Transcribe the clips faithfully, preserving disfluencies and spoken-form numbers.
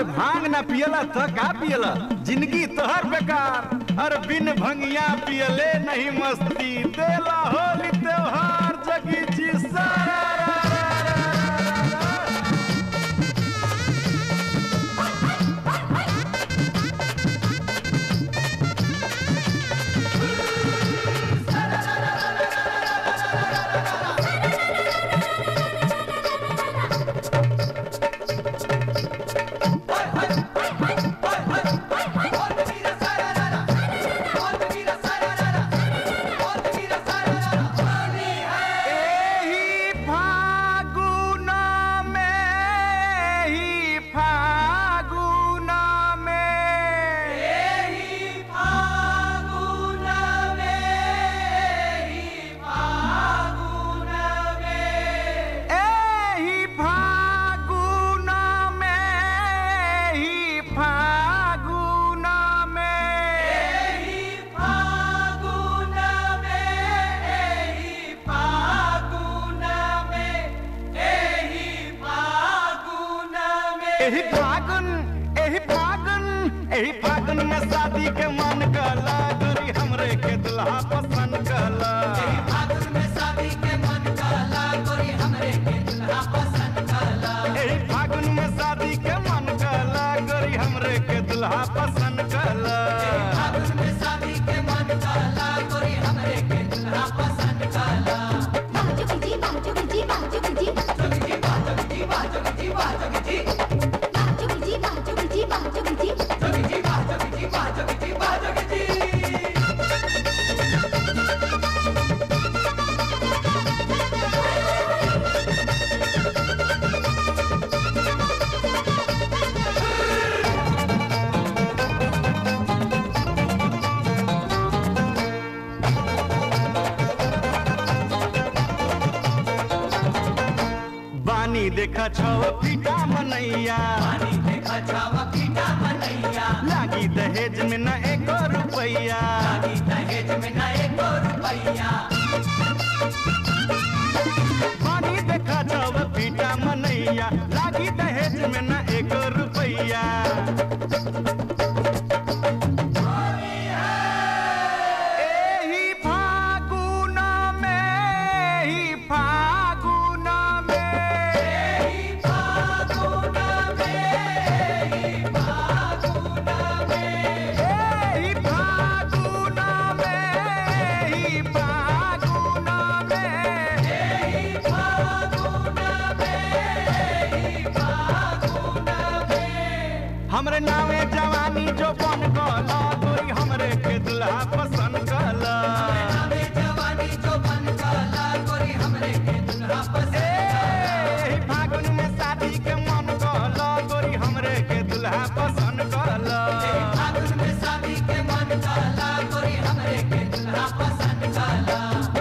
अरे भांग ना पियला तो का पियला, जिंदगी तोहर बेकार। अरे बिन भंगिया पियले नहीं मस्ती, देला होली त्योहार जगी जी सारा। एही फागुन एही फागुन एही फागुन में शादी के मन कला, गोरी हमरे के दुल्हा पसंद कला। एही फागुन में शादी के मन कला, गोरी हमरे के दुल्हा पसंद कला। एही फागुन में शादी के मन कला, गोरी हमरे के दुल्हा पसंद कला। एही फागुन में शादी के मन कला, गोरी हमरे के दुल्हा पसंद कला। बाजोगी बाजोगी बाजोगी जोगी बाजोगी बाजोगी बाजोगी बाजोगी बाजोगी बाजोगी जोगी बाजोगी बाजोगी बाजोगी। पानी देखा छव फीटा मनैया, पानी देखा छव फीटा मनैया, लागी दहेज में न एको रुपैया, लागी दहेज में न एको रुपैया। पानी देखा छव फीटा मनैया, लागी दहेज में न एको रुपैया। एही फागुन में ही फागुन हमरे नावे जवानी जो बन गला, गोरी हमरे के दुल्हा पसंद कला। हमरे नावे जवानी जो बन गला, गोरी हमरे के दुल्हा पसंद कला। एही फागुन में शादी के मन गला, गोरी हमरे के दुल्हा पसंद कला। एही फागुन में शादी के मन गला, गोरी हमरे के दुल्हा पसंद कला।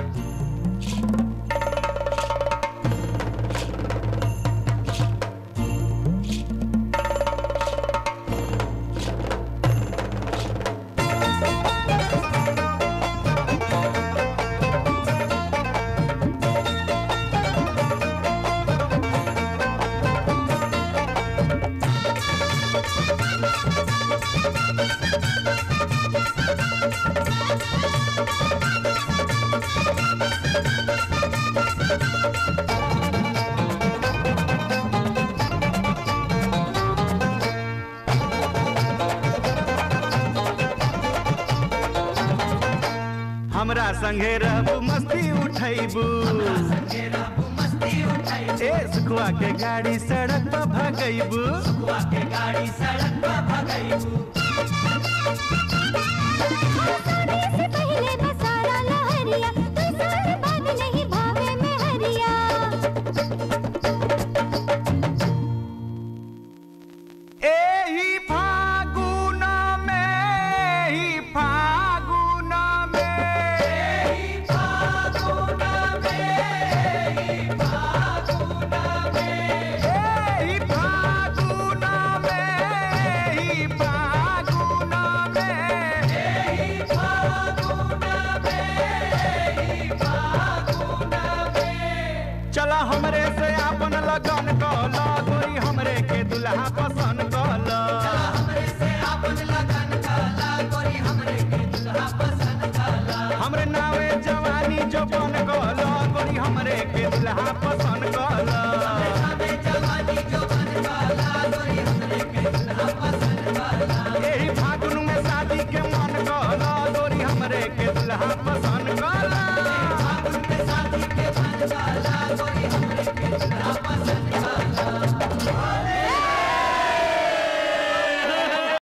हमरा संगे रहबू मस्ती उठैबू, हमरा संगे रहबू मस्ती उठैबू। ए सुखुआ के गाड़ी सड़क पर भगैबू, सुखुआ के गाड़ी सड़क पर भगैबू। शादी से पहले बसारा लहरिया, तो साल बाद नहीं भावे में हरिया। एही फागुन में ही फागुन में, एही फागुन में ही फागुन में, एही फागुन में ही फागुन में, एही फागुन जो बन कहला गोरी हमरे के दुल्हा पसंद कहला हमें जवानी जो बन काला गोरी हमरे के दुल्हा पसंद काला यही फागुन में शादी के मन कहला गोरी हमरे के दुल्हा पसंद कहला फागुन में शादी के मन काला